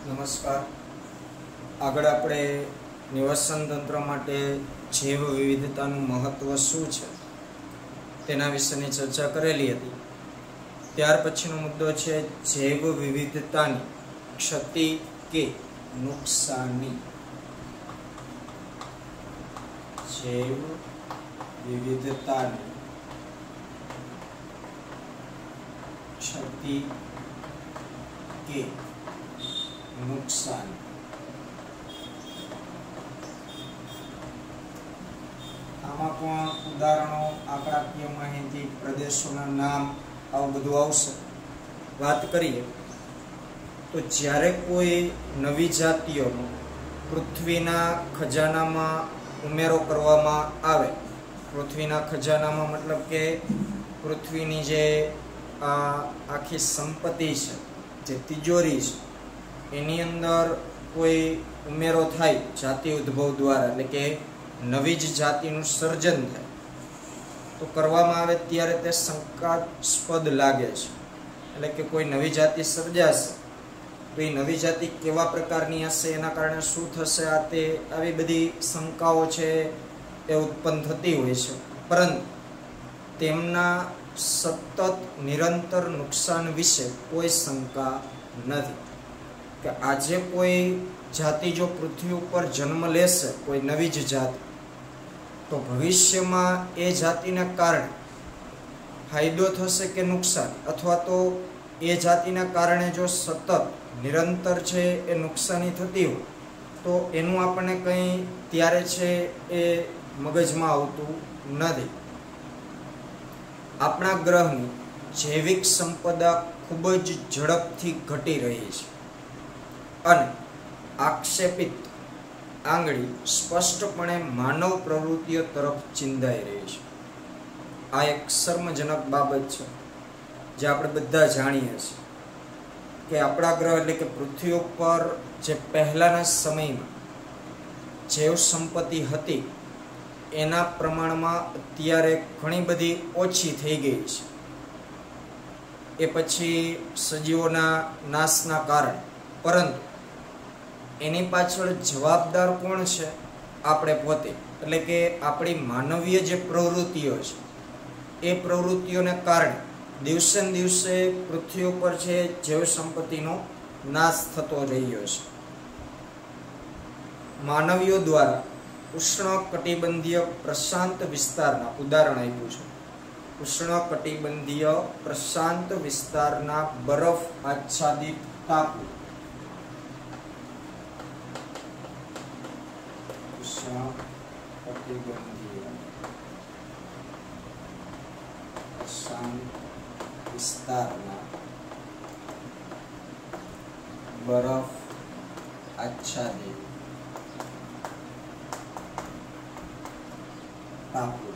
નમસ્કાર. આગળ આપણે નિવસન તંત્ર માટે જૈવ વિવિધતાનું મહત્વ શું છે તેના વિશેની ચર્ચા કરેલી હતી. ત્યાર પછીનો મુદ્દો છે જૈવ વિવિધતાની ક્ષતિ કે નુકસાની. જૈવ વિવિધતાની ક્ષતિ કે નુકસાન. આમાં પણ ઉદાહરણો, આંકડાકીય માહિતી, પ્રદેશોના નામ આવું બધું આવશે. વાત કરીએ તો જ્યારે કોઈ નવી જાતિઓનો પૃથ્વીના ખજાનામાં ઉમેરો કરવામાં આવે, પૃથ્વીના ખજાનામાં મતલબ કે પૃથ્વીની જે આખી સંપત્તિ છે, જે તિજોરી છે, એની અંદર કોઈ ઉમેરો થાય જાતિ ઉદ્ભવ દ્વારા, એટલે કે નવી જ જાતિનું સર્જન થાય તો કરવામાં આવે ત્યારે તે શંકાસ્પદ લાગે છે. એટલે કે કોઈ નવી જાતિ સર્જાશે તો એ નવી જાતિ કેવા પ્રકારની હશે, એના કારણે શું થશે, આ તે આવી બધી શંકાઓ છે એ ઉત્પન્ન થતી હોય છે. પરંતુ તેમના સતત નિરંતર નુકસાન વિશે કોઈ શંકા નથી. કે આજે કોઈ જાતિ જો પૃથ્વી ઉપર જન્મ લેશે, કોઈ નવી જ જાતિ, તો ભવિષ્યમાં એ જાતિને કારણે ફાયદો થશે કે નુકસાન, અથવા તો એ જાતિના કારણે જો સતત નિરંતર છે એ નુકસાની થતી હોય તો એનું આપણને કંઈ ત્યારે છે એ મગજમાં આવતું નથી. આપણા ગ્રહની જૈવિક સંપદા ખૂબ જ ઝડપથી ઘટી રહી છે અને આક્ષેપિત આંગળી સ્પષ્ટપણે માનવ પ્રવૃત્તિઓ તરફ ચિંધાઈ રહી છે. આ એક શર્મજનક બાબત છે જે આપણે બધા જાણીએ છીએ કે આપણા ગ્રહ એટલે કે પૃથ્વી ઉપર જે પહેલાના સમયમાં જૈવ સંપત્તિ હતી એના પ્રમાણમાં અત્યારે ઘણી બધી ઓછી થઈ ગઈ છે. એ પછી સજીવોના નાશના કારણે. પરંતુ એની પાછળ જવાબદાર કોણ છે? આપણે પોતે. એટલે કે આપણી માનવીય જે પ્રવૃત્તિઓ છે એ પ્રવૃત્તિઓને કારણે દિવસે ને દિવસે પૃથ્વી ઉપર છે જૈવ સંપત્તિનો નાશ થતો રહ્યો છે. માનવીઓ દ્વારા ઉષ્ણકટિબંધીય પ્રશાંત વિસ્તારના ઉદાહરણ આપ્યું છે. ઉષ્ણકટિબંધીય પ્રશાંત વિસ્તારના બરફ આચ્છાદિત ટાપુ, ઉષ્ણકટિબંધીય પ્રશાંત વિસ્તારના બરફ આચ્છાદિત ટાપુ.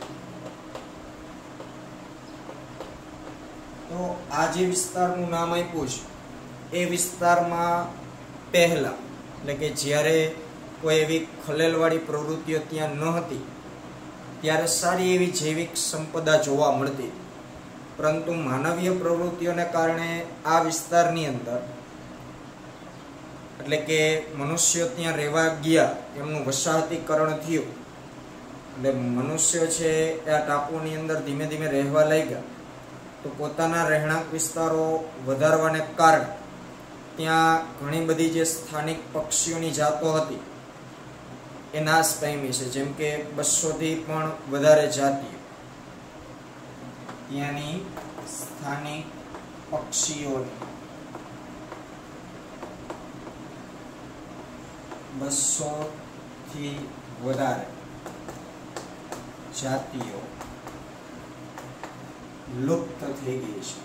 તો આ જે વિસ્તારનું નામ આપ્યું છે એ વિસ્તારમાં પહેલા, એટલે કે જ્યારે કોઈ એવી ખલેલવાળી પ્રવૃત્તિઓ ત્યાં ન હતી ત્યારે સારી એવી જૈવિક સંપદા જોવા મળતી. પરંતુ માનવીય પ્રવૃત્તિઓને કારણે આ વિસ્તારની અંદર, એટલે કે મનુષ્યો ત્યાં રહેવા ગયા, એમનું વસાહતીકરણ થયું, એટલે મનુષ્યો છે એ આ ટાપુની અંદર ધીમે ધીમે રહેવા લાગ્યા. તો પોતાના રહેણાંક વિસ્તારો વધારવાને કારણે ત્યાં ઘણી બધી જે સ્થાનિક પક્ષીઓની જાતો હતી એ નાશ પામી છે. જેમ કે 200થી પણ વધારે જાતિઓ ત્યાંની સ્થાનિક પક્ષીઓની 200થી વધારે જાતિઓ લુપ્ત થઈ ગઈ છે.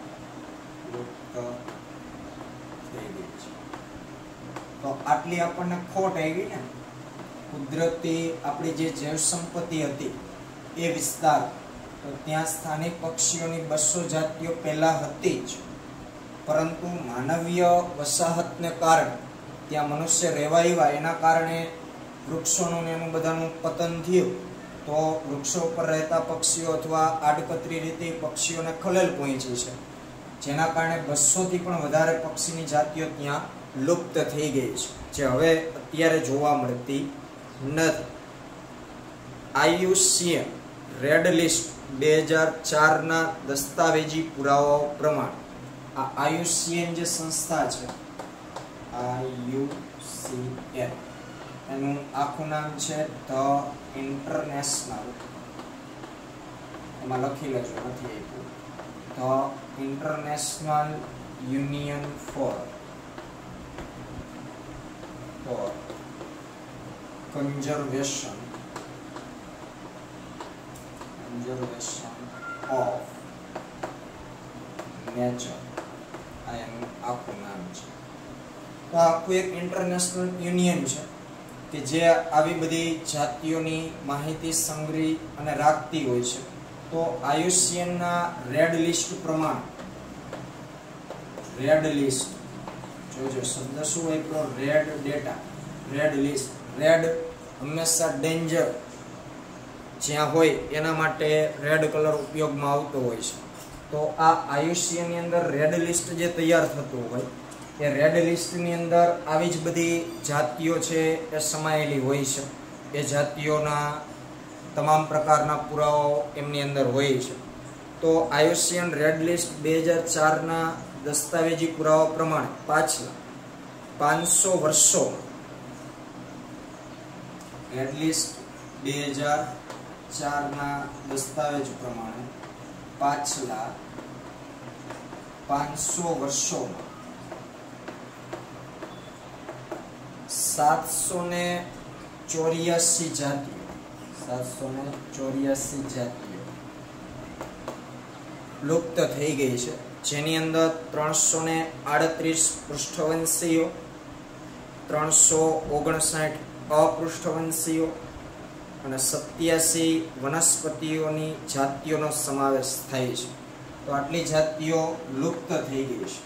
તો આટલી આપણને ખોટ આવી ને. કુદરતી આપણી જે જૈવ સંપત્તિ હતી એ વિસ્તાર, તો ત્યાં સ્થાનિક પક્ષીઓની 200 જાતિઓ પહેલા હતી જ, પરંતુ માનવીય વસાહતને કારણે ત્યાં મનુષ્ય રહેવા આવ્યા, એના કારણે વૃક્ષોનું એનું બધાનું પતન થયું. તો વૃક્ષો પર રહેતા પક્ષીઓ અથવા આડકતરી રીતે પક્ષીઓને ખલેલ પહોંચી છે, જેના કારણે 200થી પણ વધારે પક્ષીની જાતિઓ ત્યાં લુપ્ત થઈ ગઈ છે, જે હવે અત્યારે જોવા મળતી નથી. IUCN રેડ લિસ્ટ 2004 ના દસ્તાવેજી પુરાવાઓ પ્રમાણે આ IUCN જે સંસ્થા છે, IUCN એનું આખું નામ છે ધ ઇન્ટરનેશનલ, એમાં લખી લેજો, નથી આપ્યું, the International Union for Conservation of Nature, આ એનું આખું નામ છે. તો આખું એક ઇન્ટરનેશનલ યુનિયન છે કે જે આવી બધી જાતિઓની માહિતી સંગ્રહી અને રાખતી હોય છે. તો IUCN ના રેડ લિસ્ટ પ્રમાણે, રેડ લિસ્ટ જોજો શબ્દ શું હોય, red data, red list. Red હંમેશા ડેન્જર જ્યાં હોય એના માટે રેડ કલર ઉપયોગમાં આવતો હોય છે. તો આ IUCN ની અંદર રેડ લિસ્ટ જે તૈયાર થતું હોય એ રેડ લિસ્ટની અંદર આવી જ બધી જાતિઓ છે એ સમાયેલી હોય છે. એ જાતિઓના તમામ પ્રકારના પુરાવાઓ એમની અંદર હોય છે. તો IUCN રેડ લિસ્ટ 2004 ના દસ્તાવેજી પુરાવા પ્રમાણે પાછલા 500 વર્ષોમાં, રેડ લિસ્ટ 2004 ના દસ્તાવેજ પ્રમાણે પાછલા 500 વર્ષોમાં 784 જાતિઓ લુપ્ત થઈ ગઈ છે, જેની અંદર 338 પૃષ્ઠવંશીયો, 359 અપૃષ્ઠવંશીયો અને 87 વનસ્પતિઓની જાતિઓનો સમાવેશ થાય છે. તો આટલી જાતિઓ લુપ્ત થઈ ગઈ છે.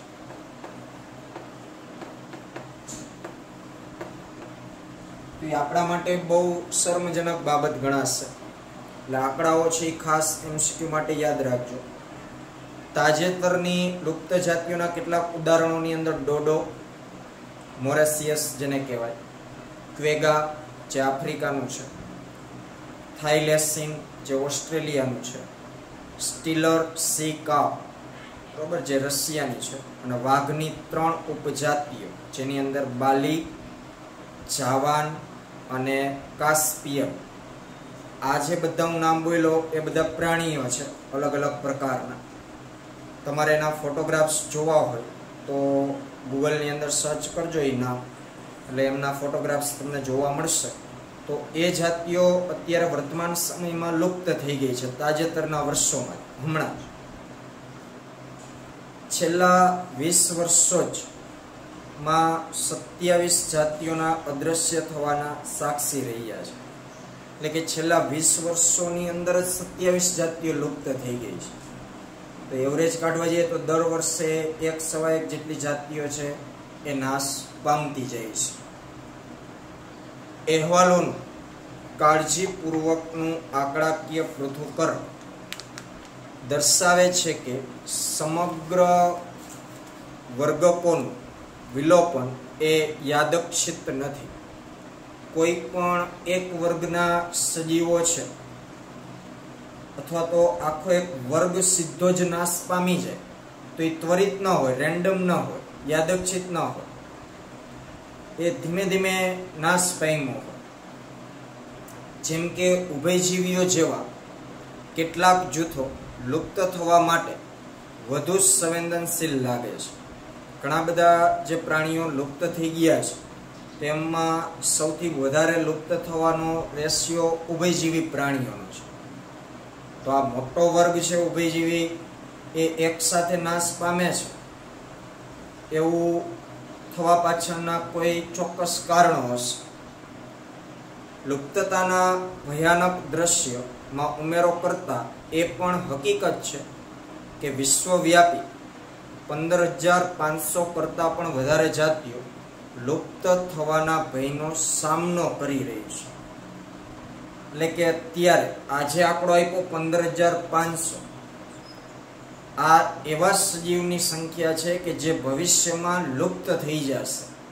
તો એ આપણા માટે બહુ શરમજનક બાબત ગણાશે. એટલે આંકડાઓ છે એ ખાસ MCQ માટે યાદ રાખજો. તાજેતરની લુપ્ત જાતિઓના કેટલાક ઉદાહરણોની અંદર ડોડો, મોરેશિયસ જેને કહેવાય, ક્વેગા જે આફ્રિકાનું છે, થાઇલેસિન જે ઓસ્ટ્રેલિયાનું છે, સ્ટીલર સી કાવ બરોબર જે રશિયાની છે, અને વાઘની 3 ઉપજાતિઓ જેની અંદર બાલી, જાવાન અને કાસ્પિયન. આ જે બધા હું નામ બોલ્યો એ બધા પ્રાણીઓ છે અલગ અલગ પ્રકારના. તમારે એના ફોટોગ્રાફ્સ જોવા હોય તો ગૂગલની અંદર સર્ચ કરજો એ નામ, એટલે એમના ફોટોગ્રાફ્સ તમને જોવા મળશે. તો એ જાતિઓ અત્યારે વર્તમાન સમયમાં લુપ્ત થઈ ગઈ છે તાજેતરના વર્ષોમાં. હમણાં છેલ્લા 20 વર્ષો જ માં 27 જાતિઓના અદ્રશ્ય થવાના સાક્ષી રહ્યા છે. એટલે કે છેલ્લા 20 વર્ષોની અંદર જ 27 જાતિઓ લુપ્ત થઈ ગઈ છે. તો એવરેજ કાઢવા જઈએ તો દર વર્ષે 1.1 જેટલી જાતિઓ છે એ નાશ પામતી જાય છે. અહેવાલોનું કાળજીપૂર્વકનું આંકડાકીય પૃથ્થકરણ દર્શાવે છે કે સમગ્ર વર્ગકોનું વિલોપન એ યાદચ્છિક નથી. કોઈ પણ એક વર્ગના સજીવો છે અથવા તો આખો એક વર્ગ સીધો જ નાશ પામી જાય તો એ ત્વરિત ન હોય, રેન્ડમ ન હોય, યાદચ્છિક ન હોય, એ ધીમે ધીમે નાશ પામ્યો હોય. જેમ કે ઉભયજીવીઓ જેવા કેટલાક જૂથો લુપ્ત થવા માટે વધુ સંવેદનશીલ લાગે છે. ઘણા બધા જે પ્રાણીઓ લુપ્ત થઈ ગયા છે તેમાં સૌથી વધારે લુપ્ત થવાનો રેશિયો ઉભયજીવી પ્રાણીઓનો છે. તો આ મોટો વર્ગ છે ઉભયજીવી એ એક સાથે નાશ પામે છે એવું થવા પાછળના કોઈ ચોક્કસ કારણો હશે. લુપ્તતાના ભયાનક દ્રશ્યમાં ઉમેરો કરતા એ પણ હકીકત છે કે વિશ્વવ્યાપી 15,500 કરતાં પણ વધારે જાતિઓ લુપ્ત થવાના ભયનો સામનો કરી રહી છે. એટલે કે અત્યારે આજે આંકડો આપ્યો 15,500, આ એવા સજીવની સંખ્યા છે કે જે ભવિષ્યમાં લુપ્ત થઈ જશે.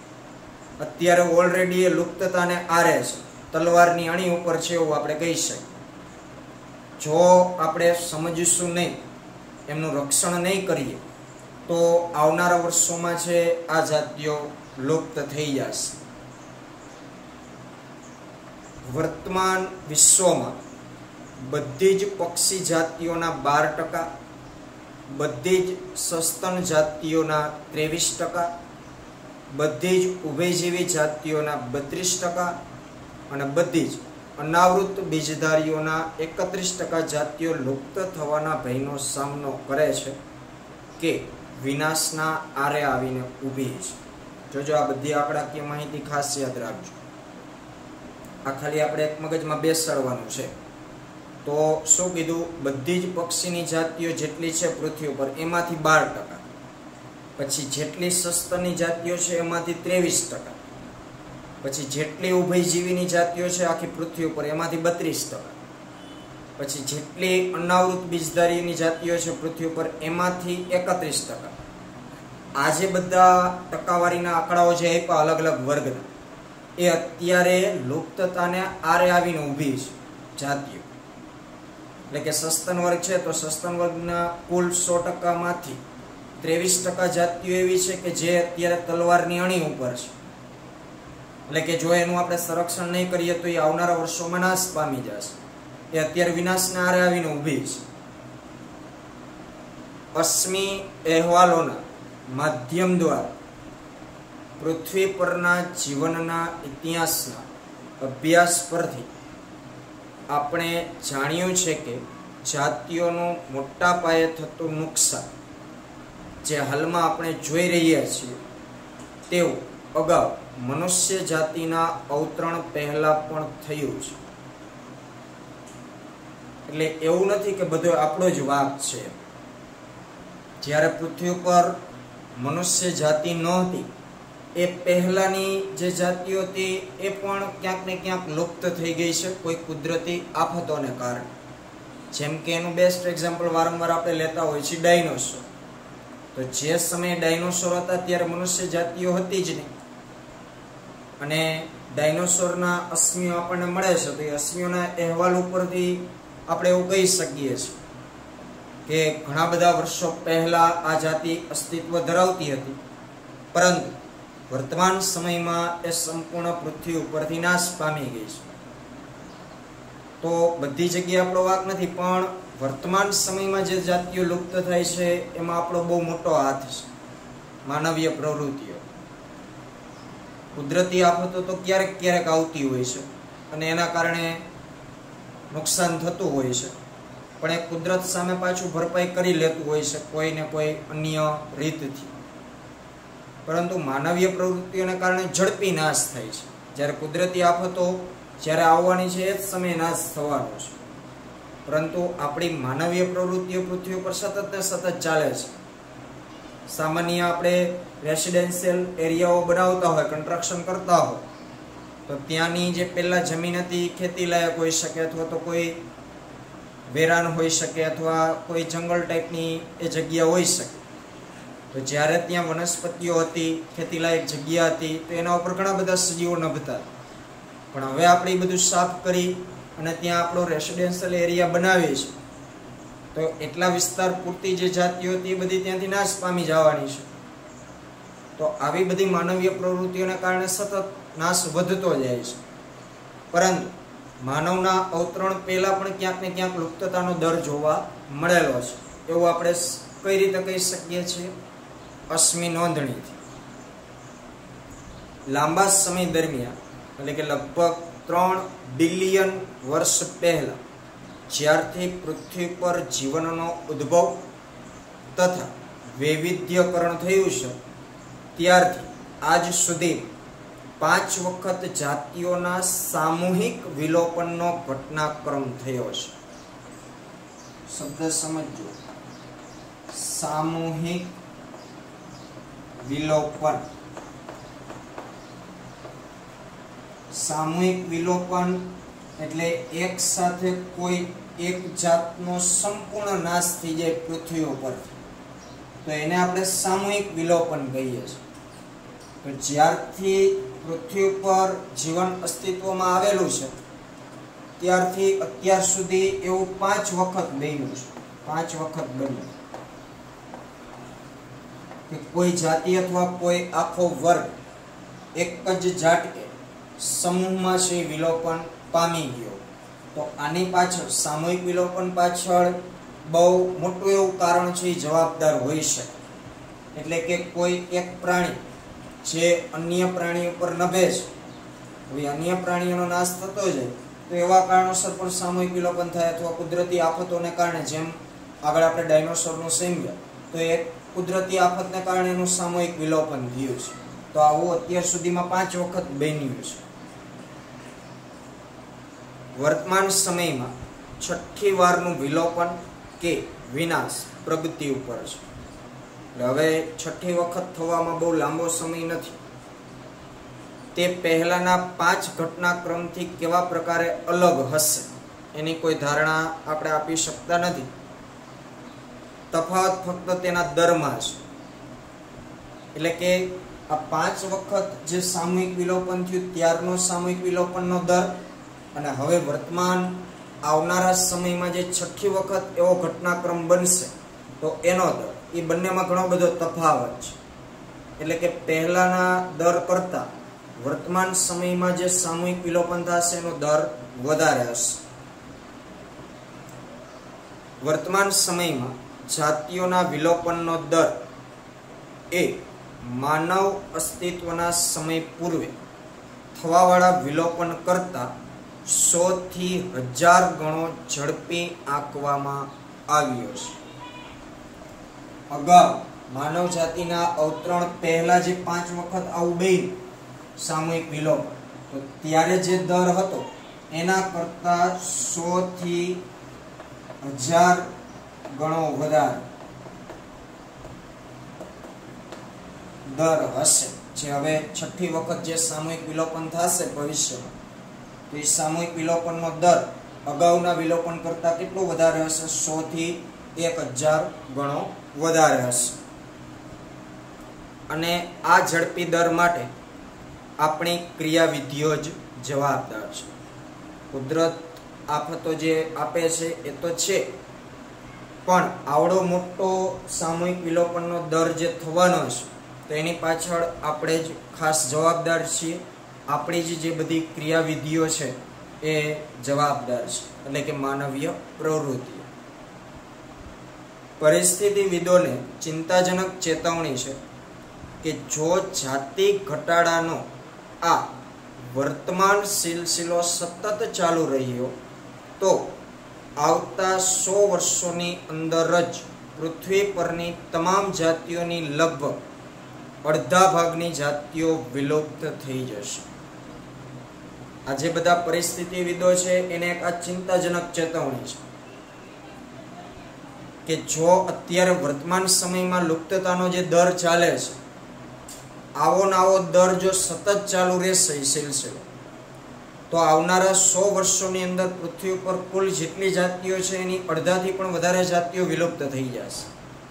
અત્યારે ઓલરેડી એ લુપ્તતાને આરે છે, તલવારની અણી ઉપર છે એવું આપણે કહી શકીએ. જો આપણે સમજીશું નહીં, એમનું રક્ષણ નહીં કરીએ, તો આવનારા વર્ષોમાં છે આ જાતિઓ લુપ્ત થઈ જશે. વર્તમાન વિશ્વમાં બધી જ પક્ષી જાતિઓના 12%, બધી જ સસ્તન જાતિઓના 23%, બધી જ ઉભયજીવી જાતિઓના 32% અને બધી જ અનાવૃત બીજધારીઓના 31% જાતિઓ લુપ્ત થવાના ભયનો સામનો કરે છે કે વિનાશના આરે આવીને ઊભી છે. જોજો, આ બધી આંકડાકીય માહિતી ખાસ યાદ રાખજો. આ ખાલી આપણે એક મગજમાં બેસાડવાનું છે. તો શું કીધું? બધી જ પક્ષીની જાતિઓ જેટલી છે પૃથ્વી ઉપર એમાંથી 12%, પછી જેટલી સસ્તનની જાતિઓ છે એમાંથી 23%, પછી જેટલી ઉભયજીવીની જાતિઓ છે આખી પૃથ્વી ઉપર એમાંથી 32%, પછી જેટલી અનાવૃત બીજધારીની જાતિઓ છે પૃથ્વી ઉપર એમાંથી 31%. આ જે બધા ટકાવારીના આંકડાઓ જે આપ્યા અલગ અલગ વર્ગના, એ અત્યારે લુપ્તતાને આરે આવીને ઊભી છે જાતિઓ. એટલે કે સસ્તન વર્ગ છે તો સસ્તન વર્ગના કુલ 100%માંથી 23% જાતિઓ એવી છે કે જે અત્યારે તલવારની અણી ઉપર છે. એટલે કે જો એનું આપણે સંરક્ષણ નહીં કરીએ તો એ આવનારા વર્ષોમાં નાશ પામી જશે. એ અત્યારે વિનાશના આરે આવીને ઊભી છે. અશ્મિ અહેવાલોના માધ્યમ દ્વારા પૃથ્વી પરના જીવનના ઇતિહાસના અભ્યાસ પરથી આપણે જાણ્યું છે કે જાતિઓનું મોટા પાયે થતું નુકસાન જે હાલમાં આપણે જોઈ રહ્યા છીએ તેવું અગાઉ મનુષ્ય જાતિના અવતરણ પહેલા પણ થયું છે. એટલે એવું નથી કે બધો આપણો જ વાંક છે. જ્યારે પૃથ્વી પર મનુષ્ય જાતિ નહોતી એ પહેલાની જે જાતિઓ હતી એ પણ ક્યાંક ને ક્યાંક લુપ્ત થઈ ગઈ છે કોઈ કુદરતી આફતોને કારણે. જેમ કે એનું બેસ્ટ એક્ઝામ્પલ વારંવાર આપણે લેતા હોય છે ડાયનોસોર. તો જે સમયે ડાયનોસોર હતા ત્યારે મનુષ્ય જાતિઓ હતી જ નહીં, અને ડાયનોસોરના અશ્મિઓ આપણને મળે છે. તો એ અશ્મિઓના અહેવાલ ઉપરથી આપણે એવું કહી શકીએ છીએ કે ઘણા બધા વર્ષો પહેલા આ જાતિ અસ્તિત્વ ધરાવતી હતી, પરંતુ વર્તમાન સમયમાં એ સંપૂર્ણ પૃથ્વી ઉપરથી નાશ પામી ગઈ છે. તો બધી જગ્યાએ આપણો વાંક નથી, પણ વર્તમાન સમયમાં જે જાતિઓ લુપ્ત થાય છે એમાં આપણો બહુ મોટો હાથ છે. માનવીય પ્રવૃત્તિઓ, કુદરતી આફતો તો ક્યારેક ક્યારેક આવતી હોય છે અને એના કારણે નુકસાન થતું હોય છે, પણ એ કુદરત સામે પાછું ભરપાઈ કરી લેતું હોય છે કોઈ ને કોઈ અન્ય રીતથી. પરંતુ માનવીય પ્રવૃત્તિઓને કારણે ઝડપી નાશ થાય છે. જ્યારે કુદરતી આફતો જ્યારે આવવાની છે એ જ સમયે નાશ થવાનો છે, પરંતુ આપણી માનવીય પ્રવૃત્તિઓ પૃથ્વી પર સતત ને સતત ચાલે છે. સામાન્ય આપણે રેસિડેન્શિયલ એરિયાઓ બનાવતા હોય, કન્સ્ટ્રક્શન કરતા હોય, તો ત્યાંની જે પહેલા જમીન હતી ખેતી લાયક હોઈ શકે, અથવા તો કોઈ વેરાન હોઈ શકે, અથવા કોઈ જંગલ ટાઈપની એ જગ્યા હોઈ શકે. તો જ્યારે ત્યાં વનસ્પતિઓ હતી, ખેતી લાયક જગ્યા હતી, તો એના ઉપર ઘણા બધા સજીવો નભતા. પણ હવે આપણે એ બધું સાફ કરી અને ત્યાં આપણો રેસિડેન્શિયલ એરિયા બનાવીએ છીએ, તો એટલા વિસ્તાર પૂરતી જે જાતિઓ હતી એ બધી ત્યાંથી નાશ પામી જવાની છે. તો આવી બધી માનવીય પ્રવૃત્તિઓને કારણે સતત નાશ વધતો જાય છે. પરંતુ માનવના અવતરણ પહેલા પણ ક્યાંક ને ક્યાંક લુપ્તતાનો દર જોવા મળેલો છે. એવું આપણે કઈ રીતે કહી શકીએ છીએ? અશ્મિ નોંધણીથી. લાંબા સમય દરમિયાન, એટલે કે લગભગ 3 બિલિયન વર્ષ પહેલા જ્યારથી પૃથ્વી પર જીવનનો ઉદ્ભવ તથા વૈવિધ્યકરણ થયું છે, ત્યારથી આજ સુધી 5 વખત જાતિઓના સામૂહિક વિલોપનનો ઘટનાક્રમ થયો છે. શબ્દ સમજો, સામૂહિક વિલોપન. સામૂહિક વિલોપન એટલે એક સાથે કોઈ એક જાતનો સંપૂર્ણ નાશ થઈ જાય પૃથ્વી ઉપર, તો એને આપણે સામૂહિક વિલોપન કહીએ છીએ. તો જ્યારથી પૃથ્વી ઉપર જીવન અસ્તિત્વમાં આવેલું છે ત્યારથી અત્યાર સુધી એવું 5 વખત બન્યું છે. 5 વખત બન્યું કે કોઈ જાતિ અથવા કોઈ આખો વર્ગ એક જ ઝાટકે સમૂહમાં છે વિલોપન પામી ગયો. તો આની પાછળ સામૂહિક વિલોપન પાછળ બહુ મોટું એવું કારણ છે, જવાબદાર હોઈ શકે. એટલે કે કોઈ એક પ્રાણી જે અન્ય પ્રાણી ઉપર નભે છે, હવે અન્ય પ્રાણીઓનો નાશ થતો જાય તો એવા કારણોસર પણ સામૂહિક વિલોપન થાય, અથવા કુદરતી આફતોને કારણે, જેમ આગળ આપણે ડાયનોસોરનું સમજ્યા તો એ કુદરતી આફતને કારણે એનું સામૂહિક વિલોપન થયું છે. તો આવું અત્યાર સુધીમાં 5 વખત બન્યું છે. વર્તમાન સમયમાં 6ઠી વારનું વિલોપન કે વિનાશ પ્રગતિ ઉપર છે. હવે 6ઠી વખત થવામાં બહુ લાંબો સમય નથી. તે પહેલાના 5 ઘટનાક્રમથી કેવા પ્રકારે અલગ હશે એની કોઈ ધારણા આપણે આપી શકતા નથી. તફાવત ફક્ત તેના દરમાં છે. એટલે કે આ 5 વખત જે સામૂહિક વિલોપન થયું ત્યારનો સામૂહિક વિલોપનનો દર અને હવે વર્તમાન આવનારા સમયમાં જે 6ઠી વખત એવો ઘટનાક્રમ બનશે તો એનો દર, એ બંનેમાં ઘણો બધો તફાવત છે. એટલે કે પહેલાના દર કરતા વર્તમાન સમયમાં જે સામૂહિક વિલોપન થશે એનો દર વધારે હશે. વર્તમાન સમયમાં જાતિઓના વિલોપનનો દર એ માનવ અસ્તિત્વના સમય પૂર્વે થવાવાળા વિલોપન કરતા 100 થી 1000 ગણો ઝડપી આંકવામાં આવ્યો છે. અગાઉ માનવ જાતિના અવતરણ પહેલા જે 5 વખત આવું બન્યું સામૂહિક વિલોપન, તો ત્યારે જે દર હતો એના કરતા 100 થી 1000 ગણો વધારે દર હશે. જે હવે 6ઠી વખત જે સામૂહિક વિલોપન થશે ભવિષ્યમાં, તો એ સામૂહિક વિલોપનનો દર અગાઉના વિલોપન કરતા કેટલો વધારે હશે? 100 થી 1000 ગણો વધારે હશે. અને આ ઝડપી દર માટે આપણી ક્રિયાવિધિઓ જ જવાબદાર છે. કુદરત આફતો જે આપે છે એ તો છે, પણ આવડો મોટો સામૂહિક વિલોપનનો દર જે થવાનો છે તો એની પાછળ આપણે જ ખાસ જવાબદાર છીએ. આપણી જ જે બધી ક્રિયાવિધિઓ છે એ જવાબદાર છે, એટલે કે માનવીય પ્રવૃત્તિઓ. પરિસ્થિતિવિદોને ચિંતાજનક ચેતવણી છે કે જો જાતિ ઘટાડાનો આ વર્તમાન સિલસિલો સતત ચાલુ રહ્યો તો આવતા 100 વર્ષોની અંદર જ પૃથ્વી પરની તમામ જાતિઓની લગભગ અડધા ભાગની જાતિઓ વિલુપ્ત થઈ જશે. આ જે બધા પરિસ્થિતિવિદો છે એને એક આ ચિંતાજનક ચેતવણી છે કે જો અત્યારે વર્તમાન સમયમાં લુપ્તતાનો જે દર ચાલે છે, આવો ને આવો દર જો સતત ચાલુ રહેશે સિલસિલો, તો આવનારા 100 વર્ષોની અંદર પૃથ્વી ઉપર કુલ જેટલી જાતિઓ છે એની અડધાથી પણ વધારે જાતિઓ વિલુપ્ત થઈ જશે.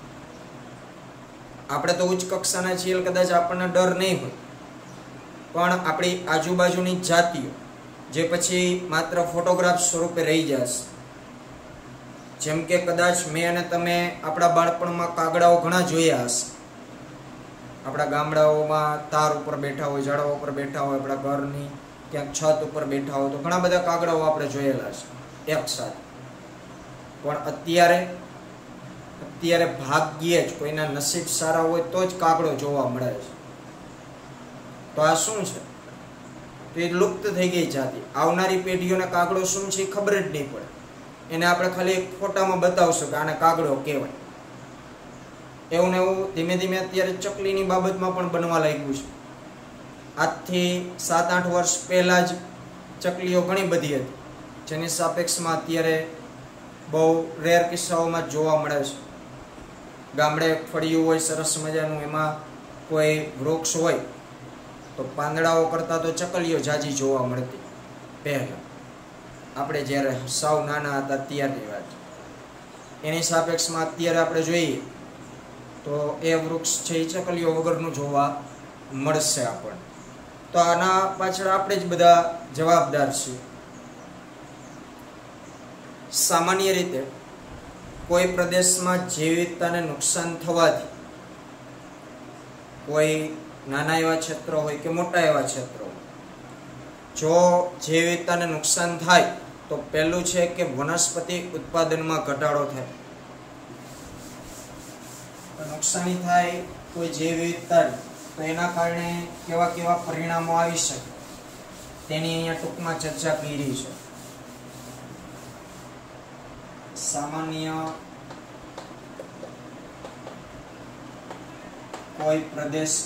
આપણે તો ઉચ્ચ કક્ષાના છીએ, કદાચ આપણને ડર નહીં હોય, પણ આપણી આજુબાજુની જાતિઓ જે પછી માત્ર ફોટોગ્રાફ સ્વરૂપે રહી જશે. જેમ કે કદાચ મેં અને તમે આપણા બાળપણમાં કાગડાઓ ઘણા જોયા હશે. આપણા ગામડાઓમાં તાર ઉપર બેઠા હોય, ઝાડવા ઉપર બેઠા હોય, આપણા ઘરની ક્યાંક છત ઉપર બેઠા હોય તો ઘણા બધા કાગડાઓ આપણે જોયેલા છે એક સાથે. પણ અત્યારે ભાગ્યે જ કોઈના નસીબ સારા હોય તો જ કાગડો જોવા મળે છે. તો આ શું છે? તો એ લુપ્ત થઈ ગઈ જાતિ. આવનારી પેઢીઓને કાગડો શું છે ખબર જ નહીં પડે. એને આપણે ખાલી એક ફોટામાં બતાવશું કે આને કાગડો કહેવાય. એવું ને એવું ધીમે ધીમે અત્યારે ચકલીની બાબતમાં પણ બનવા લાગ્યું છે. આજથી 7-8 વર્ષ પહેલા જ ચકલીઓ ઘણી બધી હતી, જેની સાપેક્ષમાં અત્યારે બહુ રેર કિસ્સાઓમાં જોવા મળે છે. ગામડે ફળિયું હોય સરસ મજાનું, એમાં કોઈ વૃક્ષ હોય તો પાંદડાઓ કરતાં તો ચકલીઓ જાજી જોવા મળતી પહેલા, આપણે જ્યારે સાવ નાના હતા ત્યારની વાત. એની સાપેક્ષમાં અત્યારે આપણે જોઈએ તો એ વૃક્ષ છે એ ચકલીઓ વગરનું જોવા મળશે આપણને. તો આના પાછળ આપણે જ બધા જવાબદાર છીએ. સામાન્ય રીતે કોઈ પ્રદેશમાં જૈવ વિવિધતાને નુકસાન થવાથી, કોઈ નાના એવા ક્ષેત્રો હોય કે મોટા એવા ક્ષેત્રો, જો જૈવ વિવિધતાને નુકસાન થાય તો પહેલું છે કે વનસ્પતિ ઉત્પાદનમાં ઘટાડો થાય. નુકસાની થાય કોઈ જૈવ વિવિધતા, તો એના કારણે કેવા કેવા પરિણામો આવી શકે તેની અહીંયા ટૂંકમાં ચર્ચા કરી છે. સામાન્ય કોઈ પ્રદેશ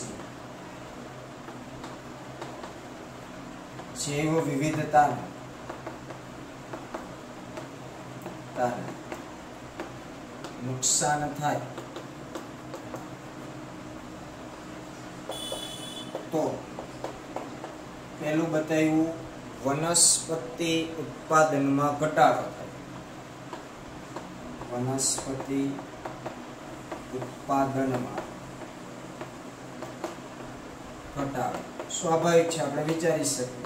જૈવ વિવિધતા નુકસાન થાય તો પહેલું બતાવ્યું વનસ્પતિ ઉત્પાદનમાં ઘટાડો થાય. વનસ્પતિ ઉત્પાદનમાં ઘટાડો સ્વાભાવિક છે, આપણે વિચારી શકીએ.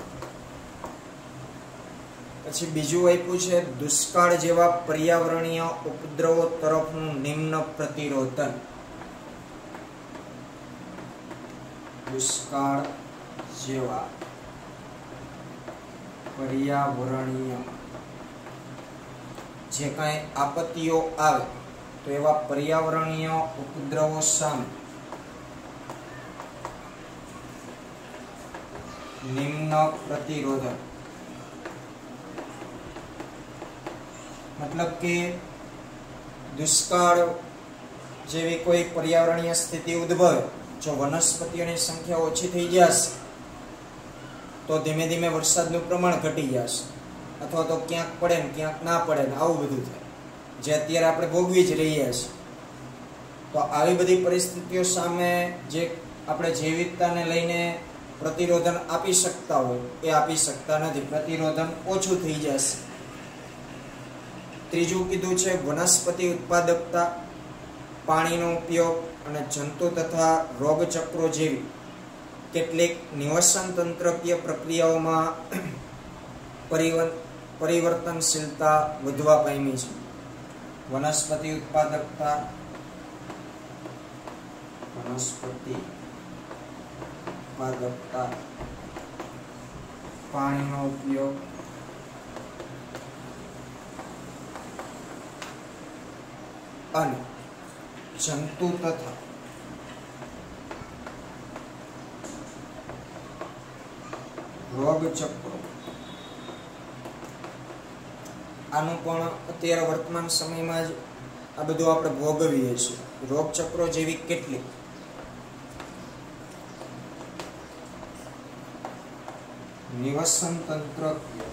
પછી બીજું આપ્યું છે દુષ્કાળ જેવા પર્યાવરણીય ઉપદ્રવો તરફનું નિમ્ન પ્રતિરોધન. દુષ્કાળ જેવા પર્યાવરણીય જે કાંઈ આપત્તિઓ આવે તો એવા પર્યાવરણીય ઉપદ્રવો સામે નિમ્ન પ્રતિરોધક. મતલબ કે દુષ્કાળ જેવી કોઈ પર્યાવરણીય સ્થિતિ ઉદ્ભવે, જો વનસ્પતિઓની સંખ્યા ઓછી થઈ જશે તો ધીમે ધીમે વરસાદનું પ્રમાણ ઘટી જશે, અથવા તો ક્યાંક પડે ને ક્યાંક ના પડે ને આવું બધું થાય, જે અત્યારે આપણે ભોગવી જ રહ્યા છીએ. તો આવી બધી પરિસ્થિતિઓ સામે જે આપણે જૈવ વિવિધતાને લઈને પ્રતિરોધન આપી શકતા હોય એ આપી શકતા નથી, પ્રતિરોધન ઓછું થઈ જશે. ત્રીજું કીધું છે વનસ્પતિ ઉત્પાદકતા, પાણીનો ઉપયોગ અને જંતુ તથા રોગચક્રો જેવી કેટલીક નિવસન તંત્રકીય પ્રક્રિયાઓમાં પરિવર્તનશીલતા વધવા પામી છે. વનસ્પતિ ઉત્પાદકતા, પાણીનો ઉપયોગ અને જંતુ તથા રોગચક્રો, આનું પણ અત્યારે વર્તમાન સમયમાં જ આ બધું આપણે ભોગવીએ છીએ. રોગચક્રો જેવી કેટલીક નિવસન તંત્ર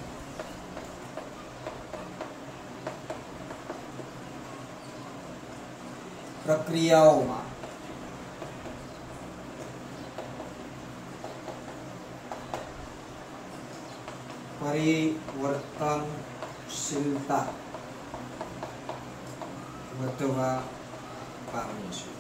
પ્રક્રિયાઓમાં પરિવર્તનશીલતા વધવા પામી છે.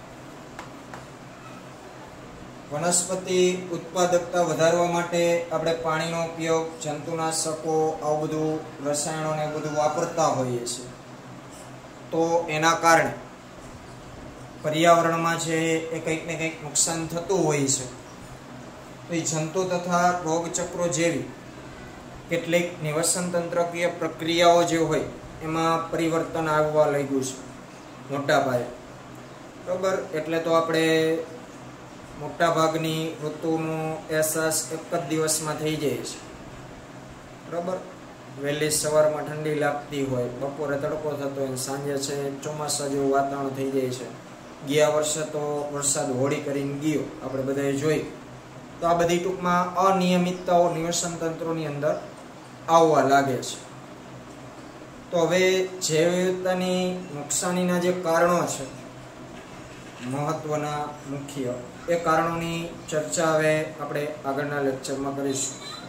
વનસ્પતિ ઉત્પાદકતા વધારવા માટે આપણે પાણીનો ઉપયોગ, જંતુનાશકો, આવું બધું રસાયણો ને બધું વાપરતા હોઈએ છીએ. તો એના કારણે પર્યાવરણમાં છે એ કંઈક ને કંઈક નુકસાન થતું હોય છે. તો એ જંતુ તથા રોગચક્રો જેવી કેટલીક નિવસન તંત્રકીય પ્રક્રિયાઓ જે હોય એમાં પરિવર્તન આવવા લાગ્યું છે મોટા પાયે. બરાબર, એટલે તો આપણે મોટા ભાગની ઋતુનો અહેસાસ એક જ દિવસમાં થઈ જાય છે. બરાબર, વહેલી સવારમાં ઠંડી લાગતી હોય, બપોરે તડકો થતો હોય, સાંજે છે ચોમાસા જેવું વાતાવરણ થઈ જાય છે. ગયા વર્ષે તો વરસાદ હોળી કરીને ગયો, આપણે બધાએ જોઈ. તો આ બધી ટૂંકમાં અનિયમિતતાઓ નિવસન તંત્રોની અંદર આવવા લાગે છે. તો હવે જૈવ વિવિધતાની નુકસાનીના જે કારણો છે મહત્વના મુખ્ય, એ કારણોની ચર્ચા હવે આપણે આગળના લેક્ચરમાં કરીશું.